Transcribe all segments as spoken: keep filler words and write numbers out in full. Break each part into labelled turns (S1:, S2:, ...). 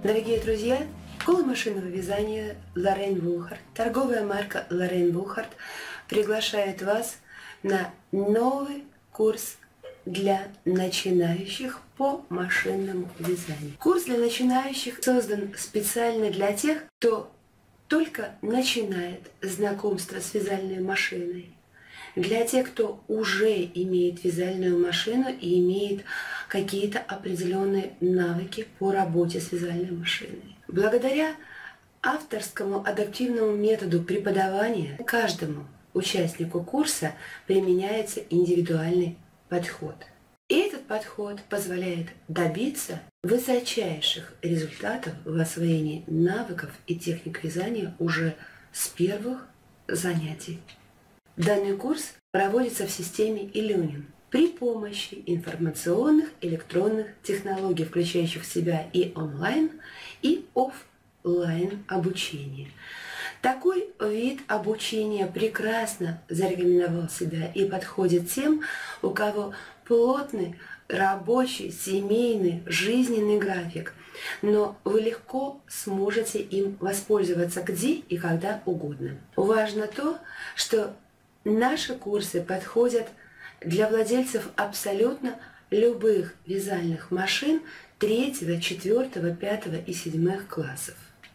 S1: Дорогие друзья, школа машинного вязания Лорен Вулхард, торговая марка Лорен Вулхард приглашает вас на новый курс для начинающих по машинному вязанию. Курс для начинающих создан специально для тех, кто только начинает знакомство с вязальной машиной, для тех, кто уже имеет вязальную машину и имеет какие-то определенные навыки по работе с вязальной машиной. Благодаря авторскому адаптивному методу преподавания каждому участнику курса применяется индивидуальный подход. И этот подход позволяет добиться высочайших результатов в освоении навыков и техник вязания уже с первых занятий. Данный курс проводится в системе e-learning при помощи информационных электронных технологий, включающих в себя и онлайн, и офлайн обучение. Такой вид обучения прекрасно зарекомендовал себя и подходит тем, у кого плотный рабочий, семейный, жизненный график, но вы легко сможете им воспользоваться где и когда угодно. Важно то, что наши курсы подходят для владельцев абсолютно любых вязальных машин третьего, четвёртого, пятого и седьмых классов.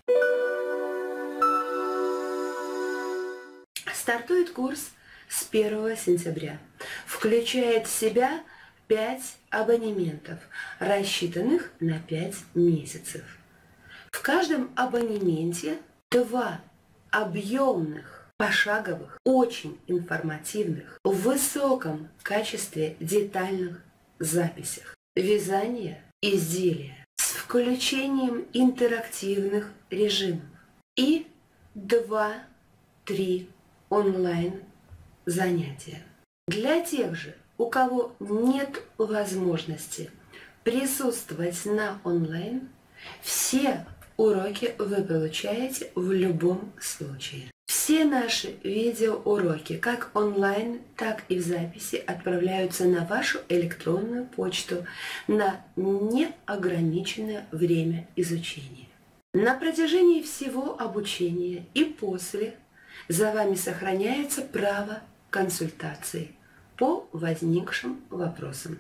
S1: Стартует курс с первого сентября. Включает в себя пять абонементов, рассчитанных на пять месяцев. В каждом абонементе два объемных, пошаговых, очень информативных, в высоком качестве детальных записях. Вязание изделия с включением интерактивных режимов и два-три онлайн занятия. Для тех же, у кого нет возможности присутствовать на онлайн, все уроки вы получаете в любом случае. Все наши видеоуроки, как онлайн, так и в записи, отправляются на вашу электронную почту на неограниченное время изучения. На протяжении всего обучения и после за вами сохраняется право консультации по возникшим вопросам.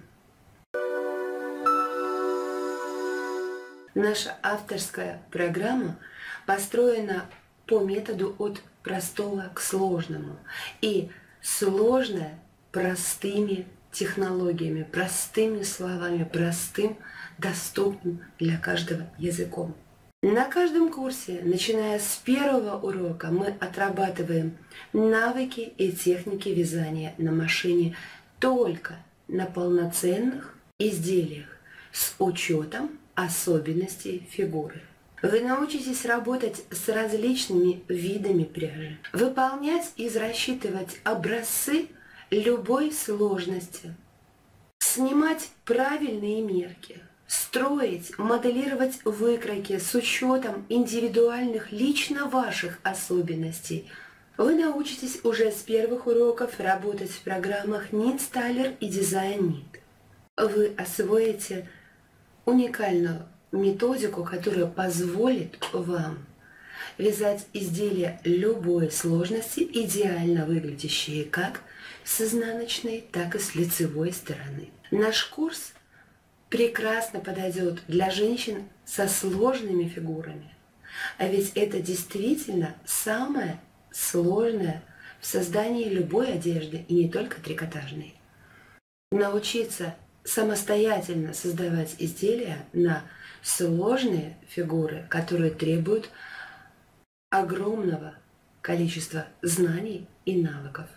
S1: Наша авторская программа построена по методу от простого к сложному и сложное простыми технологиями, простыми словами, простым, доступным для каждого языком. На каждом курсе, начиная с первого урока, мы отрабатываем навыки и техники вязания на машине только на полноценных изделиях с учетом особенностей фигуры. Вы научитесь работать с различными видами пряжи, выполнять и рассчитывать образцы любой сложности, снимать правильные мерки, строить, моделировать выкройки с учетом индивидуальных лично ваших особенностей. Вы научитесь уже с первых уроков работать в программах Knitstyler и DesignKnit. Вы освоите уникальную методику, которая позволит вам вязать изделия любой сложности, идеально выглядящие как с изнаночной, так и с лицевой стороны. Наш курс прекрасно подойдет для женщин со сложными фигурами. А ведь это действительно самое сложное в создании любой одежды, и не только трикотажной. Научиться самостоятельно создавать изделия на сложные фигуры, которые требуют огромного количества знаний и навыков.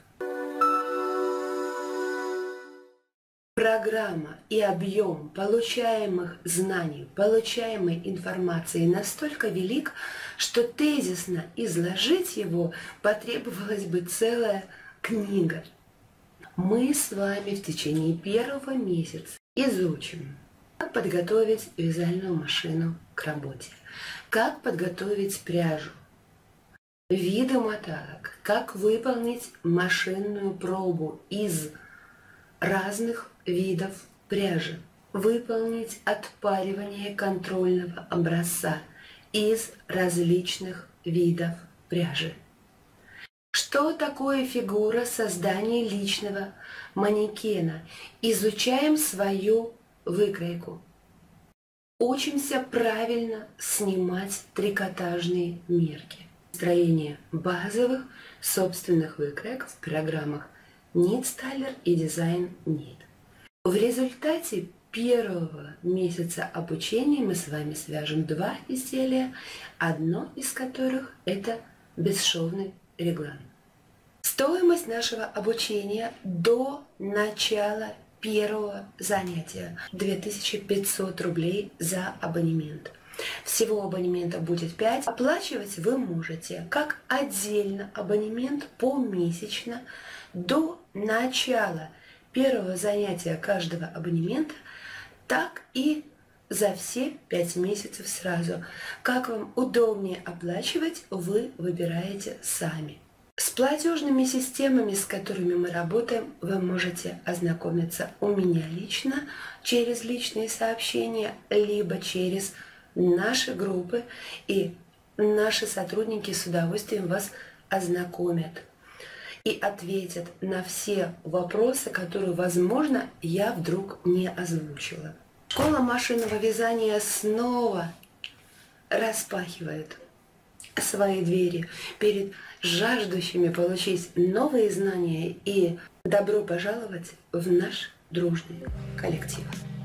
S1: Программа и объем получаемых знаний, получаемой информации настолько велик, что тезисно изложить его потребовалась бы целая книга. Мы с вами в течение первого месяца изучим, как подготовить вязальную машину к работе, как подготовить пряжу, виды моталок, как выполнить машинную пробу из разных видов пряжи, выполнить отпаривание контрольного образца из различных видов пряжи. Что такое фигура создания личного манекена? Изучаем свою выкройку. Учимся правильно снимать трикотажные мерки. Строение базовых собственных выкроек в программах Knitstyler и Design Knit. В результате первого месяца обучения мы с вами свяжем два изделия, одно из которых это бесшовный реглан. Стоимость нашего обучения до начала первого занятия две тысячи пятьсот рублей за абонемент. Всего абонемента будет пять. Оплачивать вы можете как отдельно абонемент помесячно до начала первого занятия каждого абонемента, так и за все пять месяцев сразу. Как вам удобнее оплачивать, вы выбираете сами. С платежными системами, с которыми мы работаем, вы можете ознакомиться у меня лично через личные сообщения, либо через наши группы, и наши сотрудники с удовольствием вас ознакомят и ответят на все вопросы, которые, возможно, я вдруг не озвучила. Школа машинного вязания снова распахивает свои двери перед жаждущими получить новые знания, и добро пожаловать в наш дружный коллектив.